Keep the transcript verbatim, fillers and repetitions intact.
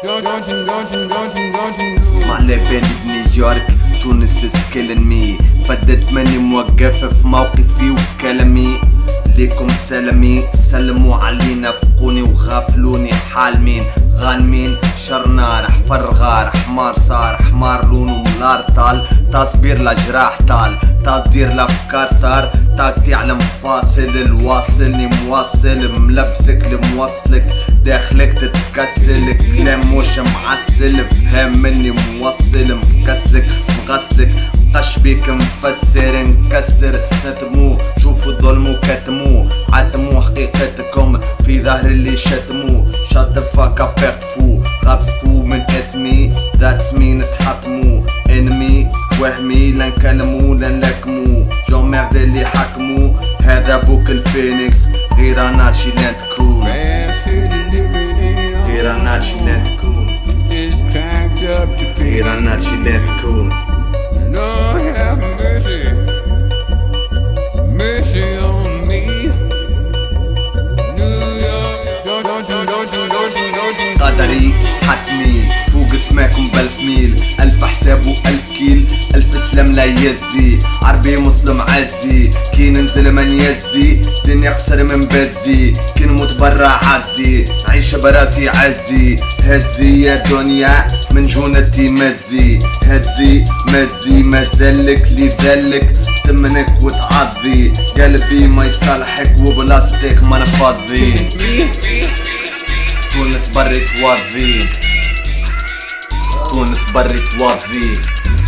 ما على بالي بنيويورك تونس سكيلن مي، فدت ماني موقف في موقفي وكلامي. ليكم سلامي سلموا علينا، فقوني وغافلوني حال مين غانمين. شرنا حفر غار حمار صار حمار لونه ملار طال، تصبير لجراح طال تصدير لافكار صار. طاقتي على مفاصل الواصلني موصل، ملبسك لموصلك داخلك تتكسل. كلام مش معسل فهم مني موصل، مكسلك مغسلك مقش بيك مفسر نكسر. نتمو شوفوا ظلموا كتمو عتمو حقيقتكم في ظهر اللي شتمو. شات فاكا بيرت فو غفو من اسمي ذاتس مي نتحطمو. انمي وهمي لنكلمو لنلكمو جو ميرد اللي حكمو. هذا بوك الفينيكس غير انارشي لين تكون، غير انارشي لين تكون، غير انارشي لين تكون. Lord have mercy, mercy on me. New York, don't, don't you, don't you, don't you, don't you. قدري حتمي فوق سماكم بألف ميل، ألف حساب وألف كيل. ألف سلام لا يزي عربي مسلم عزي، كي ننزل من يزي دنيا قصر من بزي. كي نموت برا عزي عيش براسي عزي. هزي يا دنيا من جونتي مزي، هزي مزي مازالك لي ذلك تمنك وتعضي. قلبي ما يصالحك وبلاصتك ما نفضي. تونس بري توظي، تونس بري توظي.